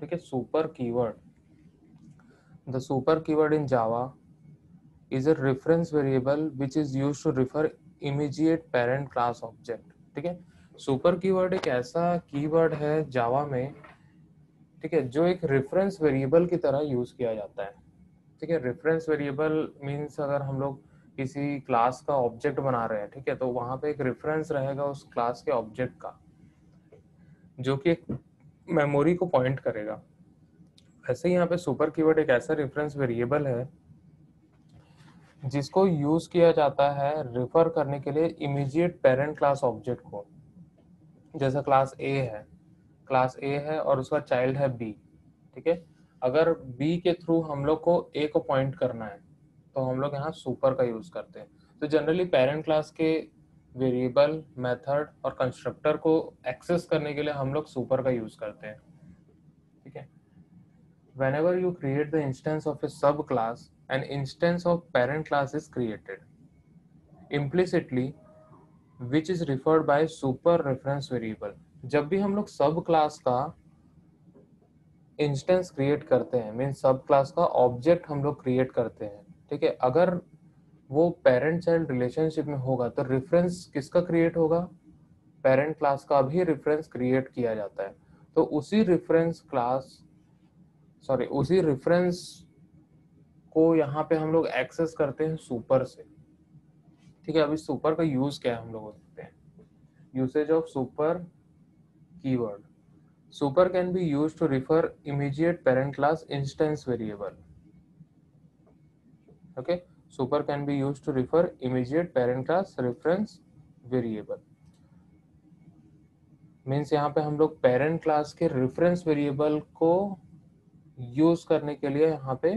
ठीक है, super keyword, the super keyword in Java is a reference variable which is used to refer immediate parent class object। ठीक है, super keyword एक ऐसा keyword है जावा में, ठीक है, जो एक रेफरेंस वेरिएबल की तरह यूज किया जाता है। ठीक है, रेफरेंस वेरिएबल मींस अगर हम लोग किसी क्लास का ऑब्जेक्ट बना रहे हैं, ठीक है, तो वहां पे एक रेफरेंस रहेगा उस क्लास के ऑब्जेक्ट का, जो कि एक मेमोरी को पॉइंट करेगा। वैसे ही यहाँ पे सुपर कीवर्ड एक ऐसा रेफरेंस वेरिएबल है जिसको यूज किया जाता है रिफर करने के लिए इमीडिएट पेरेंट क्लास ऑब्जेक्ट को। जैसा क्लास ए है और उसका चाइल्ड है बी। ठीक है, अगर बी के थ्रू हम लोग को ए को पॉइंट करना है तो हम लोग यहाँ सुपर का यूज करते हैं। तो जनरली पेरेंट क्लास के वेरिएबल, मेथड और कंस्ट्रक्टर को एक्सेस करने के लिए हम लोग सुपर का यूज करते हैं। ठीक है, whenever you create the instance of a subclass, an instance of parent class is created implicitly, which is referred by super reference variable। जब भी हम लोग सब क्लास का इंस्टेंस क्रिएट करते हैं, मीन सब क्लास का ऑब्जेक्ट हम लोग क्रिएट करते हैं, ठीक है, अगर वो पेरेंट चाइल्ड रिलेशनशिप में होगा तो रेफरेंस किसका क्रिएट होगा? पेरेंट क्लास का भी रेफरेंस क्रिएट किया जाता है। तो उसी रेफरेंस को यहाँ पे हम लोग एक्सेस करते हैं सुपर से। ठीक है, अभी सुपर का यूज क्या है हम लोग देखते हैं। Usage of super keyword, super can be used to refer immediate parent class instance variable। okay, super can be used to refer immediate parent class reference variable। Means यहाँ पे हम लोग पेरेंट क्लास के रेफरेंस वेरिएबल को use करने के लिए यहाँ पे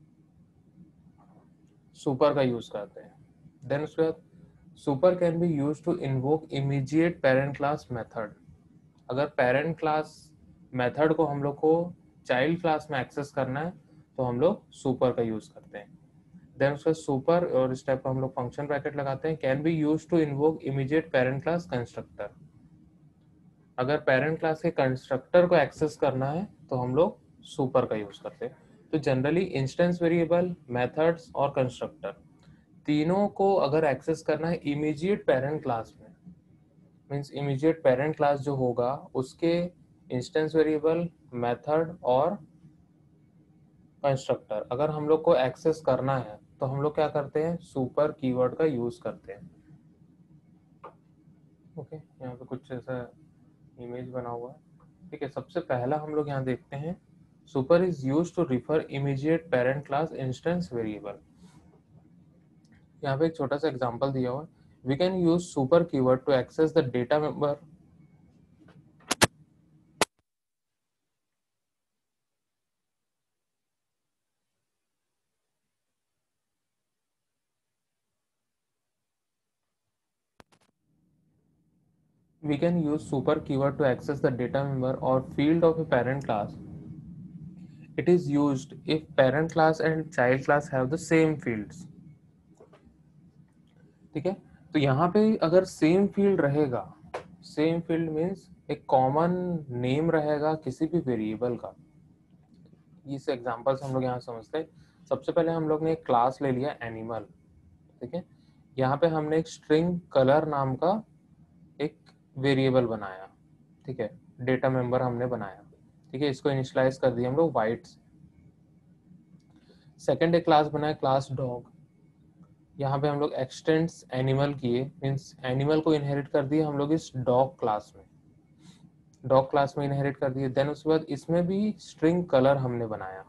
सुपर का यूज करते हैं। देन उसके बाद super can be use to invoke immediate parent class method. अगर पेरेंट क्लास मेथड को हम लोग को चाइल्ड क्लास में एक्सेस करना है तो हम लोग सुपर का यूज करते हैं। देन उसका सुपर और इस टाइप का हम लोग फंक्शन ब्रैकेट लगाते हैं। Can be use to invoke immediate parent class constructor. अगर पेरेंट क्लास के कंस्ट्रक्टर को एक्सेस करना है तो हम लोग सुपर का यूज करते हैं। तो जनरली इंस्टेंस वेरिएबल, मेथड्स और कंस्ट्रक्टर तीनों को अगर एक्सेस करना है इमीडिएट पेरेंट क्लास में, मीन्स इमीडिएट पेरेंट क्लास जो होगा उसके इंस्टेंस वेरिएबल, मेथड और कंस्ट्रक्टर अगर हम लोग को एक्सेस करना है तो हम लोग क्या करते हैं? सुपर कीवर्ड का यूज करते हैं। ओके, यहाँ पे कुछ ऐसा इमेज बना हुआ है। ठीक है, सबसे पहला हम लोग यहाँ देखते हैं super is use to refer immediate parent class instance variable. यहाँ पे एक छोटा सा एग्जांपल दिया हुआ है। We can use super keyword to access the data member we can use super keyword to access the data member or field of a parent class। It is used if parent class and child class have the same fields। ठीक है, तो यहाँ पे अगर same field रहेगा, same field means एक common name रहेगा किसी भी वेरिएबल का। इस एग्जांपल से हम लोग यहाँ समझते हैं। सबसे पहले हम लोग ने एक क्लास ले लिया एनिमल। ठीक है, यहाँ पे हमने एक स्ट्रिंग कलर नाम का एक वेरिएबल बनाया। ठीक है, डेटा मेंबर हमने बनाया। ठीक है, इसको इनिशियलाइज कर दिया हम लोग वाइट से। सेकेंड एक क्लास बनाया क्लास डॉग। यहाँ पे हम लोग एक्सटेंड्स एनिमल किए, मीन्स एनिमल को इनहेरिट कर दिए हम लोग इस डॉग क्लास में, डॉग क्लास में इनहेरिट कर दिए। देन उसके बाद इसमें भी स्ट्रिंग कलर हमने बनाया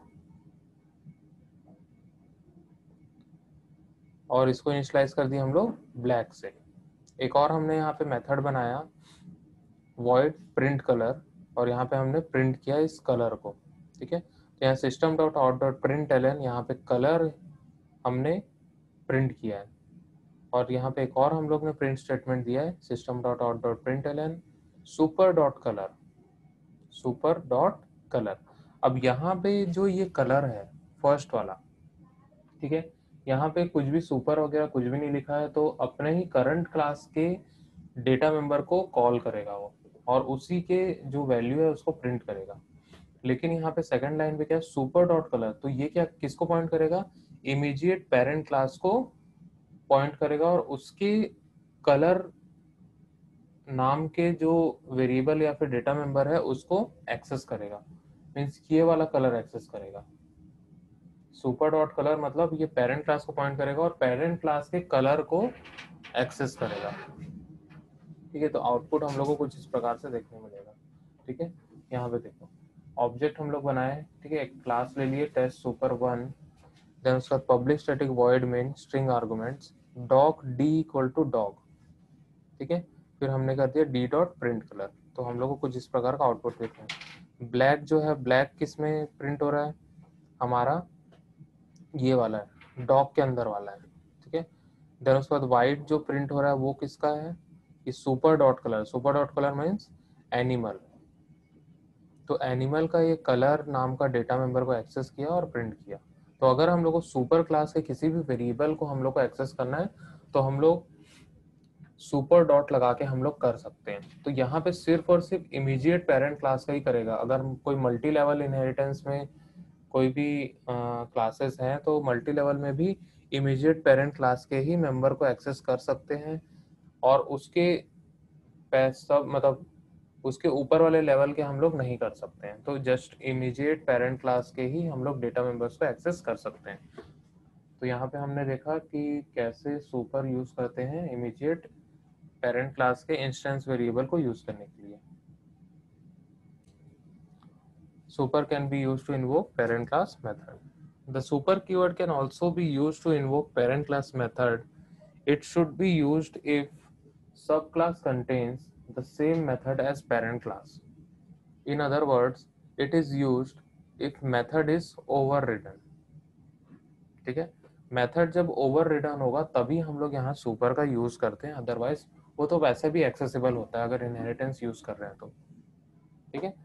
और इसको इनिशियलाइज कर दिया हम लोग ब्लैक से। एक और हमने यहाँ पे मेथड बनाया वॉइड प्रिंट कलर और यहाँ पे हमने प्रिंट किया इस कलर को। ठीक है, तो यहाँ system dot out dot println, यहाँ पे कलर हमने प्रिंट किया है और यहाँ पे एक और हम लोग ने प्रिंट स्टेटमेंट दिया है system dot out dot println super dot colour, super dot colour. अब यहाँ पे जो ये कलर है फर्स्ट वाला, ठीक है, यहाँ पे कुछ भी सुपर वगैरह कुछ भी नहीं लिखा है, तो अपने ही करंट क्लास के डेटा मेंबर को कॉल करेगा वो और उसी के जो वैल्यू है उसको प्रिंट करेगा। लेकिन यहाँ पे सेकंड लाइन पे क्या है, सुपर डॉट कलर, तो ये क्या किसको पॉइंट करेगा, इमीडिएट पेरेंट क्लास को पॉइंट करेगा और उसके कलर नाम के जो वेरिएबल या फिर डेटा मेंबर है उसको एक्सेस करेगा, मीन्स ये वाला कलर एक्सेस करेगा। सुपर डॉट कलर मतलब ये पेरेंट क्लास को पॉइंट करेगा और पेरेंट क्लास के कलर को एक्सेस करेगा। ठीक है, तो आउटपुट हम लोग को कुछ इस प्रकार से देखने मिलेगा। ठीक है, यहाँ पे देखो ऑब्जेक्ट हम लोग बनाए, ठीक है, एक क्लास ले लिए टेस्ट सुपर वन, देन उसका public static void main string arguments dog D equal to dog. ठीक है, फिर हमने कर दिया डी डॉट प्रिंट कलर, तो हम लोग को कुछ इस प्रकार का आउटपुट देखते हैं। ब्लैक जो है, ब्लैक किस में प्रिंट हो रहा है, हमारा ये वाला है, डॉग के अंदर वाला है। ठीक है, देन उसके बाद वाइट जो प्रिंट हो रहा है वो किसका है, ये super dot colour, super dot colour means animal, तो एनिमल का ये कलर नाम का डेटा मेंबर को एक्सेस किया और प्रिंट किया। तो अगर हम लोग को सुपर क्लास के किसी भी वेरिएबल को हम लोग को एक्सेस करना है तो हम लोग सुपर डॉट लगा के हम लोग कर सकते हैं। तो यहाँ पे सिर्फ और सिर्फ इमीडिएट पेरेंट क्लास का ही करेगा। अगर कोई मल्टी लेवल इनहेरिटेंस में कोई भी क्लासेस हैं तो मल्टी लेवल में भी इमीडिएट पेरेंट क्लास के ही मेंबर को एक्सेस कर सकते हैं और उसके सब मतलब उसके ऊपर वाले लेवल के हम लोग नहीं कर सकते हैं। तो जस्ट इमीडिएट पेरेंट क्लास के ही हम लोग डेटा मेंबर्स को एक्सेस कर सकते हैं। तो यहाँ पे हमने देखा कि कैसे सुपर यूज करते हैं इमीडिएट पेरेंट क्लास के इंस्टेंस वेरिएबल को यूज करने के लिए। Super can be used to invoke parent class method. The super keyword can also be used to invoke parent class method. It should be used if subclass contains the same method as parent class. In other words, it is used if method is overridden. ठीक है, method जब ओवररिडन होगा तभी हम लोग यहाँ super का use करते हैं, अदरवाइज वो तो वैसे भी एक्सेसिबल होता है अगर इनहेरिटेंस यूज कर रहे हैं तो। ठीक है,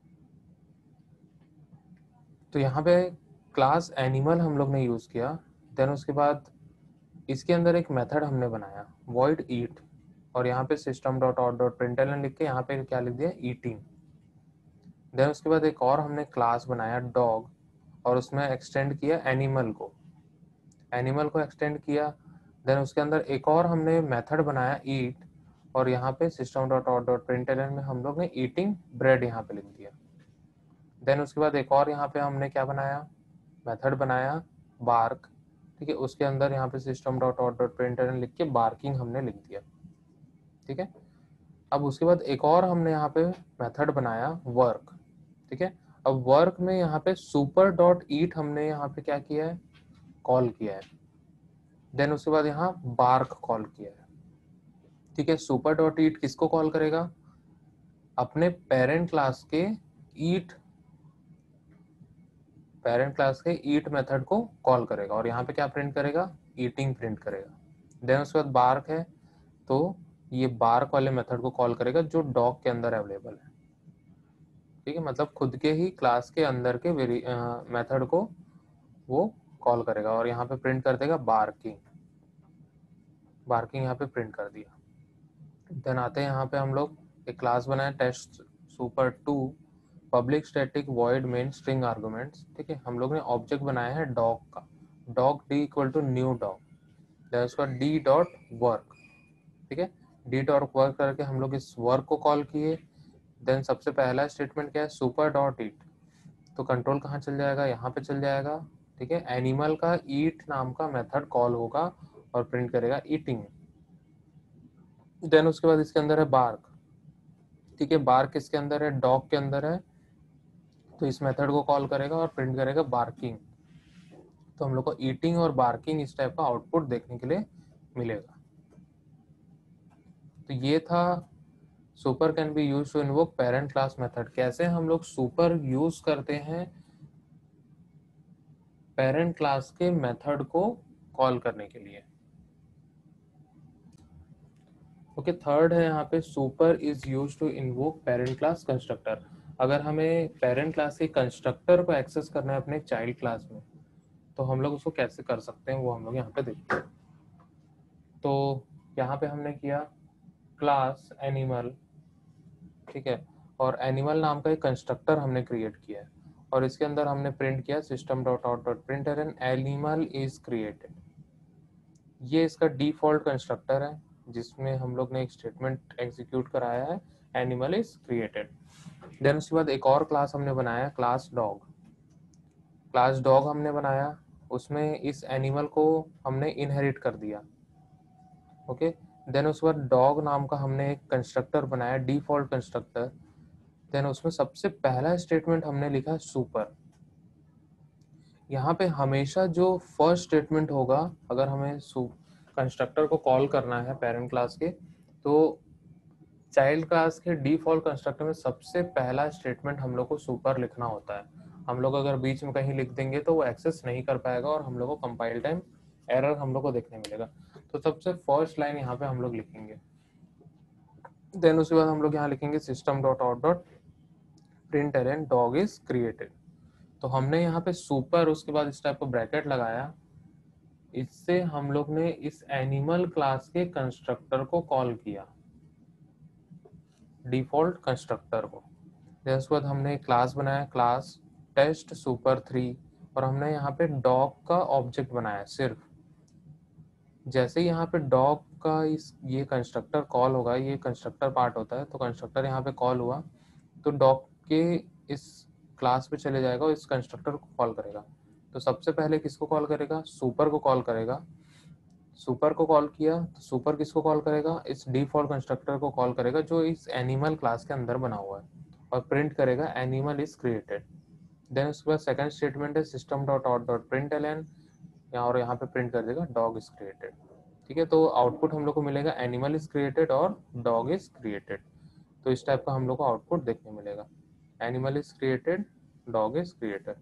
तो यहाँ पे क्लास एनिमल हम लोग ने यूज किया, देन उसके बाद इसके अंदर एक मेथड हमने बनाया void eat और यहाँ पे system dot out dot println लिख के यहाँ पे क्या लिख दिया ईटिंग। देन उसके बाद एक और हमने क्लास बनाया डॉग और उसमें एक्सटेंड किया एनिमल को एक्सटेंड किया। देन उसके अंदर एक और हमने मेथड बनाया ईट और यहाँ पे system dot out dot println में हम लोग ने ईटिंग ब्रेड यहाँ पे लिख दिया। देन उसके बाद एक और यहाँ पे हमने क्या बनाया, मेथड बनाया बार्क। ठीक है, उसके अंदर यहाँ पे system dot out dot println लिख के बार्किंग हमने लिख दिया। ठीक है, अब उसके बाद एक और हमने यहाँ पे मेथड बनाया वर्क। ठीक है, अब वर्क में यहाँ पे सुपर डॉट ईट हमने यहाँ पे क्या किया है, कॉल किया है। देन उसके बाद यहाँ बार्क कॉल किया है। ठीक है, सुपर डॉट ईट किसको कॉल करेगा, अपने पेरेंट क्लास के ईट मेथड को कॉल करेगा और यहाँ पे क्या प्रिंट करेगा, ईटिंग प्रिंट करेगा। देन उसके बाद बार्क है तो ये बार्क वाले मेथड को कॉल करेगा जो डॉग के अंदर अवेलेबल है। ठीक है, मतलब खुद के ही क्लास के अंदर के मेथड को वो कॉल करेगा और यहाँ पे प्रिंट कर देगा बार्किंग यहाँ पे प्रिंट कर दिया। देन आते हैं यहाँ पे हम लोग एक क्लास बनाया test super two public static void main string arguments. ठीक है, हम लोग ने ऑब्जेक्ट बनाया है डॉग का, dog D equal to new dog, then उसका डी डॉट वर्क। ठीक है, डी डॉट वर्क करके हम लोग इस वर्क को कॉल किए। देन सबसे पहला स्टेटमेंट क्या है, सुपर डॉट ईट, तो कंट्रोल कहाँ चल जाएगा, यहाँ पे चल जाएगा। ठीक है, एनिमल का ईट नाम का मेथड कॉल होगा और प्रिंट करेगा ईटिंग। देन उसके बाद इसके अंदर है बार्क। ठीक है, बार्क किसके अंदर है, डॉग के अंदर है, तो इस मेथड को कॉल करेगा और प्रिंट करेगा बार्किंग। तो हम लोग को ईटिंग और बार्किंग इस टाइप का आउटपुट देखने के लिए मिलेगा। तो ये था super can be use to invoke parent class method. कैसे हम लोग सुपर यूज करते हैं पेरेंट क्लास के मेथड को कॉल करने के लिए। ओके, थर्ड है यहाँ पे super is use to invoke parent class constructor. अगर हमें पेरेंट क्लास के कंस्ट्रक्टर को एक्सेस करना है अपने चाइल्ड क्लास में तो हम लोग उसको कैसे कर सकते हैं वो हम लोग यहाँ पे देखते हैं। तो यहाँ पे हमने किया क्लास एनिमल, ठीक है, और एनिमल नाम का एक कंस्ट्रक्टर हमने क्रिएट किया है और इसके अंदर हमने प्रिंट किया system dot out dot println animal is created. ये इसका डिफॉल्ट कंस्ट्रक्टर है जिसमें हम लोग ने एक स्टेटमेंट एग्जीक्यूट कराया है, एनिमल इज क्रिएटेड। देन उसके बाद एक और क्लास हमने बनाया क्लास डॉग। क्लास डॉग हमने बनाया, उसमें इस एनिमल को हमने इनहेरिट कर दिया। ओके, देन उसके बाद डॉग नाम का हमने एक कंस्ट्रक्टर बनाया, डिफॉल्ट कंस्ट्रक्टर। देन उसमें सबसे पहला स्टेटमेंट हमने लिखा सुपर। यहाँ पे हमेशा जो फर्स्ट स्टेटमेंट होगा, अगर हमें कंस्ट्रक्टर को कॉल करना है पेरेंट क्लास के, तो चाइल्ड क्लास के डिफॉल्ट कंस्ट्रक्टर में सबसे पहला स्टेटमेंट हम लोग को सुपर लिखना होता है। हम लोग अगर बीच में कहीं लिख देंगे तो वो एक्सेस नहीं कर पाएगा और हम लोग को कंपाइल टाइम एरर हम लोग को देखने मिलेगा। तो सबसे फर्स्ट लाइन यहाँ पे हम लोग लिखेंगे। देन उसके बाद हम लोग यहाँ लिखेंगे system dot out dot println dog is created. तो हमने यहाँ पे सुपर, उसके बाद इस टाइप का ब्रैकेट लगाया। इससे हम लोग ने इस एनिमल क्लास के कंस्ट्रक्टर को कॉल किया, डिफॉल्ट कंस्ट्रक्टर को। उसके बाद हमने एक क्लास बनाया, क्लास टेस्ट सुपर 3, और हमने यहाँ पे डॉग का ऑब्जेक्ट बनाया सिर्फ। जैसे ही यहाँ पे डॉग का ये कंस्ट्रक्टर कॉल होगा, ये कंस्ट्रक्टर पार्ट होता है, तो कंस्ट्रक्टर यहाँ पे कॉल हुआ तो डॉग के इस क्लास पे चले जाएगा और इस कंस्ट्रक्टर को कॉल करेगा। तो सबसे पहले किसको कॉल करेगा? सुपर को कॉल करेगा। सुपर को कॉल किया तो सुपर किसको कॉल करेगा? इस डिफॉल्ट कंस्ट्रक्टर को कॉल करेगा जो इस एनिमल क्लास के अंदर बना हुआ है, और प्रिंट करेगा एनिमल इज क्रिएटेड। देन उसके बाद सेकंड स्टेटमेंट है system dot out dot println, और यहाँ पे प्रिंट कर देगा डॉग इज क्रिएटेड। ठीक है, तो आउटपुट हम लोग को मिलेगा एनिमल इज क्रिएटेड और डॉग इज क्रिएटेड। तो इस टाइप का हम लोग को आउटपुट देखने मिलेगा, animal is created, dog is created.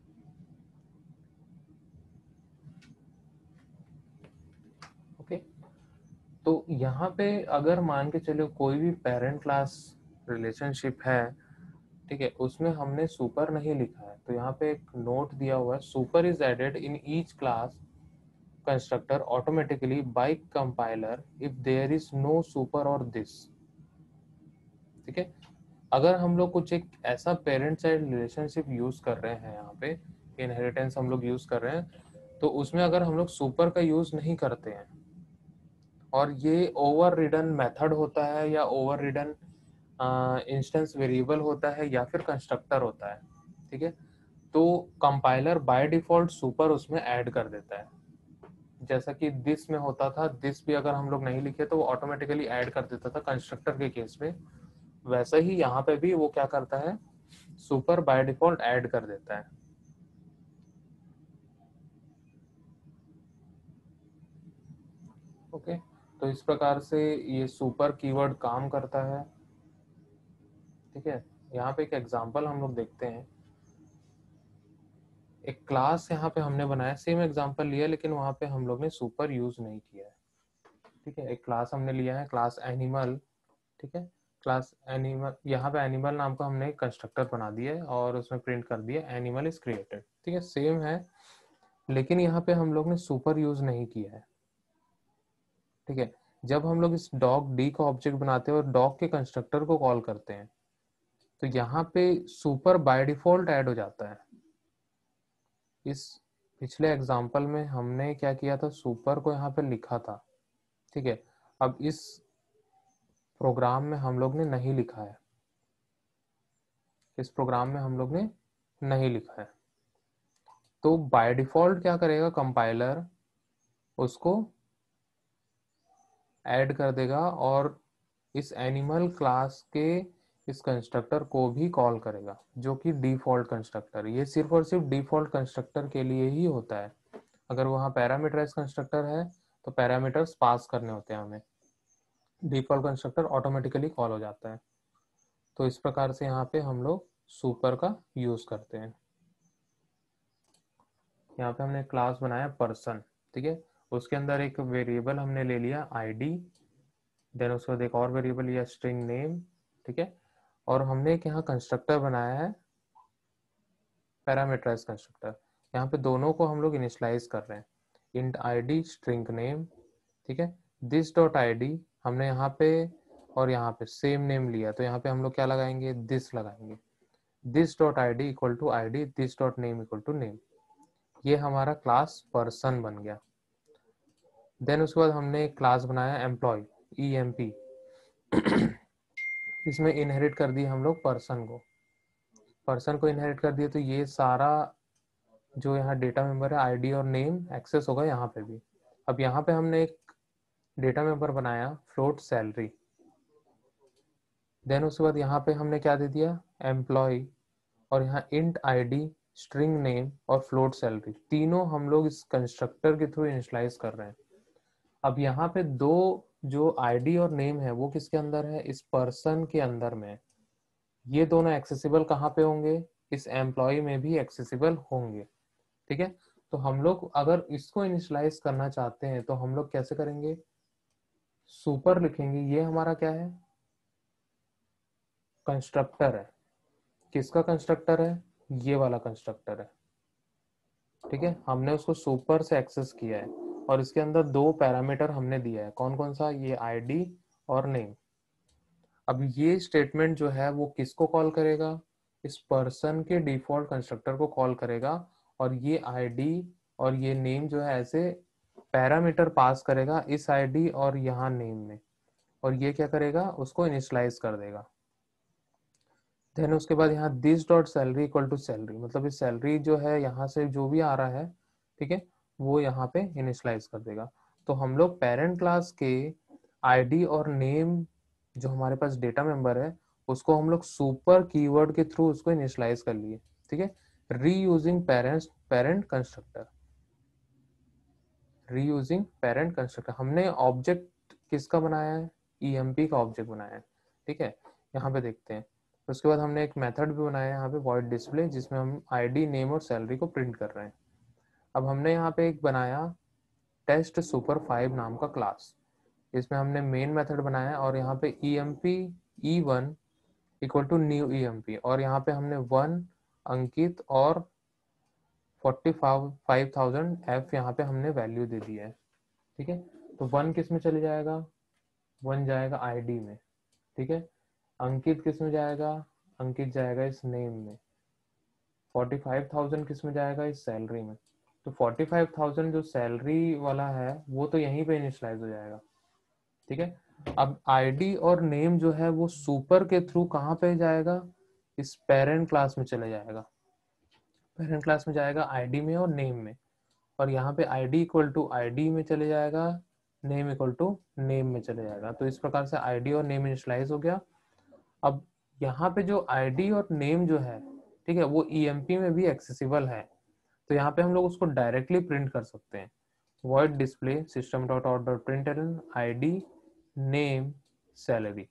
Okay, तो यहाँ पे अगर मान के चलो कोई भी पेरेंट क्लास रिलेशनशिप है, ठीक है, उसमें हमने सुपर नहीं लिखा है, तो यहाँ पे एक नोट दिया हुआ है, super is added in each class constructor automatically by compiler if there is no super और दिस। ठीक है, अगर हम लोग कुछ एक ऐसा पेरेंट चाइल्ड रिलेशनशिप यूज कर रहे हैं, यहाँ पे इनहेरिटेंस हम लोग यूज कर रहे हैं, तो उसमें अगर हम लोग सुपर का यूज नहीं करते हैं और ये ओवर रिडन मेथड होता है या ओवर रिडन इंस्टेंस वेरिएबल होता है या फिर कंस्ट्रक्टर होता है, ठीक है, तो कंपाइलर बाय डिफॉल्ट सुपर उसमें ऐड कर देता है। जैसा कि दिस में होता था, दिस भी अगर हम लोग नहीं लिखे तो वो ऑटोमेटिकली ऐड कर देता था कंस्ट्रक्टर के केस में, वैसा ही यहाँ पे भी वो क्या करता है, सुपर बाय डिफॉल्ट ऐड कर देता है। ओके, तो इस प्रकार से ये सुपर कीवर्ड काम करता है। ठीक है, यहाँ पे एक एग्जांपल हम लोग देखते हैं। एक क्लास यहाँ पे हमने बनाया, सेम एग्जांपल लिया लेकिन वहाँ पे हम लोग ने सुपर यूज नहीं किया है। ठीक है, एक क्लास हमने लिया है क्लास एनिमल। ठीक है, क्लास एनिमल, यहाँ पे एनिमल नाम का हमने एक कंस्ट्रक्टर बना दिया है और उसमें प्रिंट कर दिया एनिमल इज क्रिएटेड। ठीक है, सेम है, लेकिन यहाँ पे हम लोग ने सुपर यूज नहीं किया है। ठीक है, जब हम लोग इस डॉग डी का ऑब्जेक्ट बनाते हैं और डॉग के कंस्ट्रक्टर को कॉल करते हैं, तो यहाँ पे सुपर बाय डिफॉल्ट ऐड हो जाता है। इस पिछले एग्जांपल में हमने क्या किया था, सुपर को यहाँ पे लिखा था। ठीक है, अब इस प्रोग्राम में हम लोग ने नहीं लिखा है, इस प्रोग्राम में हम लोग ने नहीं लिखा है, तो बाय डिफॉल्ट क्या करेगा कंपाइलर, उसको ऐड कर देगा और इस एनिमल क्लास के इस कंस्ट्रक्टर को भी कॉल करेगा, जो कि डिफॉल्ट कंस्ट्रक्टर, ये सिर्फ और सिर्फ डिफॉल्ट कंस्ट्रक्टर के लिए ही होता है। अगर वहाँ पैरामीटराइज कंस्ट्रक्टर है तो पैरामीटर्स पास करने होते हैं हमें, डिफॉल्ट कंस्ट्रक्टर ऑटोमेटिकली कॉल हो जाता है। तो इस प्रकार से यहाँ पे हम लोग सुपर का यूज करते हैं। यहाँ पे हमने क्लास बनाया पर्सन। ठीक है, उसके अंदर एक वेरिएबल हमने ले लिया आईडी, देन उसके बाद एक और वेरिएबल लिया स्ट्रिंग नेम। ठीक है, और हमने एक यहाँ कंस्ट्रक्टर बनाया है पैरामीटराइज कंस्ट्रक्टर। यहाँ पे दोनों को हम लोग इनिशियलाइज कर रहे हैं, इंट आईडी स्ट्रिंग नेम। ठीक है, दिस डॉट आईडी हमने यहाँ पे और यहाँ पे सेम नेम लिया, तो यहाँ पे हम लोग क्या लगाएंगे, दिस लगाएंगे, this dot I D equal to I D, this dot name equal to name. ये हमारा क्लास पर्सन बन गया। देन उसके बाद हमने एक क्लास बनाया एम्प्लॉय, EMP। इसमें इनहेरिट कर दिया हम लोग पर्सन को इनहेरिट कर दिया, तो ये सारा जो यहाँ डेटा मेंबर है आईडी और नेम एक्सेस होगा यहाँ पे भी। अब यहाँ पे हमने एक डेटा मेंबर बनाया फ्लोट सैलरी। देन उसके बाद यहाँ पे हमने क्या दे दिया, एम्प्लॉय, और यहाँ इंट आईडी, स्ट्रिंग नेम और फ्लोट सैलरी, तीनों हम लोग इस कंस्ट्रक्टर के थ्रू इनिशियलाइज कर रहे हैं। अब यहाँ पे दो जो आईडी और नेम है वो किसके अंदर है, इस पर्सन के अंदर में। ये दोनों एक्सेसिबल कहाँ पे होंगे, इस एम्प्लॉय में भी एक्सेसिबल होंगे। ठीक है, तो हम लोग अगर इसको इनिशियलाइज करना चाहते हैं तो हम लोग कैसे करेंगे, सुपर लिखेंगे। ये हमारा क्या है, कंस्ट्रक्टर है। किसका कंस्ट्रक्टर है, ये वाला कंस्ट्रक्टर है। ठीक है, हमने उसको सुपर से एक्सेस किया है और इसके अंदर दो पैरामीटर हमने दिया है, कौन कौन सा, ये आईडी और नेम। अब ये स्टेटमेंट जो है वो किसको कॉल करेगा, इस पर्सन के डिफॉल्ट कंस्ट्रक्टर को कॉल करेगा, और ये आईडी और ये नेम जो है ऐसे पैरामीटर पास करेगा इस आईडी और यहाँ नेम में, और ये क्या करेगा, उसको इनिशियलाइज कर देगा। देन उसके बाद यहाँ this dot salary equal to salary, मतलब इस सैलरी जो है यहाँ से जो भी आ रहा है, ठीक है, वो यहाँ पे इनिशियलाइज कर देगा। तो हम लोग पेरेंट क्लास के आईडी और नेम जो हमारे पास डेटा मेंबर है उसको हम लोग सुपर कीवर्ड के थ्रू उसको इनिशियलाइज कर लिए। ठीक है, reusing parent constructor, reusing parent constructor. हमने ऑब्जेक्ट किसका बनाया है, EMP का ऑब्जेक्ट बनाया है। ठीक है, यहाँ पे देखते हैं। उसके बाद हमने एक मेथड भी बनाया है यहाँ पे वॉइड डिस्प्ले, जिसमें हम आईडी, नेम और सैलरी को प्रिंट कर रहे हैं। अब हमने यहाँ पे एक बनाया टेस्ट सुपर 5 नाम का क्लास, इसमें हमने मेन मेथड बनाया है, और यहाँ पे EMP E1 equal to new EMP, और यहाँ पे हमने 1 अंकित और 45,000 F यहाँ पे हमने वैल्यू दे दी है। ठीक है, तो 1 किस में चले जाएगा, 1 जाएगा आईडी में। ठीक है, अंकित किस में जाएगा, अंकित जाएगा इस नेम में। 45,000 किस में जाएगा, इस सैलरी में। तो 45,000 जो सैलरी वाला है वो तो यहीं पे इनिशियलाइज हो जाएगा। ठीक है, अब आईडी और नेम जो है वो सुपर के थ्रू कहाँ पे जाएगा, इस पेरेंट क्लास में चले जाएगा। पेरेंट क्लास में जाएगा आईडी में और नेम में, और यहाँ पे आईडी इक्वल टू आईडी में चले जाएगा, नेम इक्वल टू नेम में चले जाएगा। तो इस प्रकार से आईडी और नेम इनिशियलाइज हो गया। अब यहाँ पे जो आईडी और नेम जो है, ठीक है, वो EMP में भी एक्सेसिबल है, तो यहाँ पे हम लोग उसको डायरेक्टली प्रिंट कर सकते हैं। Void display system dot out dot println ID name salary.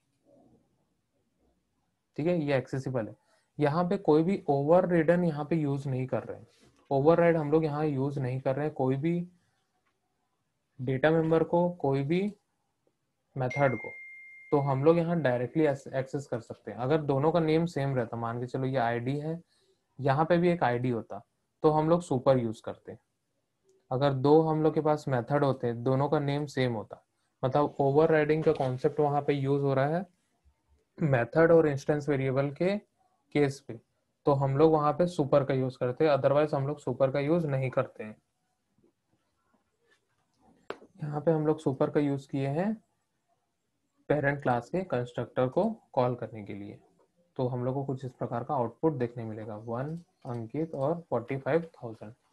ठीक है, ये एक्सेसिबल है। यहाँ पे कोई भी ओवर रिडन यहाँ पे यूज नहीं कर रहे हैं। ओवर राइड हम लोग यहाँ यूज नहीं कर रहे हैं, कोई भी डेटा मेंबर को, कोई भी मेथड को, तो हम लोग यहाँ डायरेक्टली एक्सेस कर सकते हैं। अगर दोनों का नेम सेम रहता, मान के चलो ये आईडी है, यहाँ पे भी एक आईडी होता, तो हम लोग सुपर यूज करते। अगर दो हम लोग के पास मेथड होते, दोनों का नेम सेम होता, मतलब ओवर राइडिंग का कॉन्सेप्ट वहां पे यूज हो रहा है मेथड और इंस्टेंस वेरिएबल के केस पे, तो हम लोग वहां पे सुपर का यूज करते हैं, अदरवाइज हम लोग सुपर का यूज नहीं करते हैं। यहाँ पे हम लोग सुपर का यूज किए हैं पेरेंट क्लास के कंस्ट्रक्टर को कॉल करने के लिए। तो हम लोग को कुछ इस प्रकार का आउटपुट देखने मिलेगा, 1 अंकित और 45,000।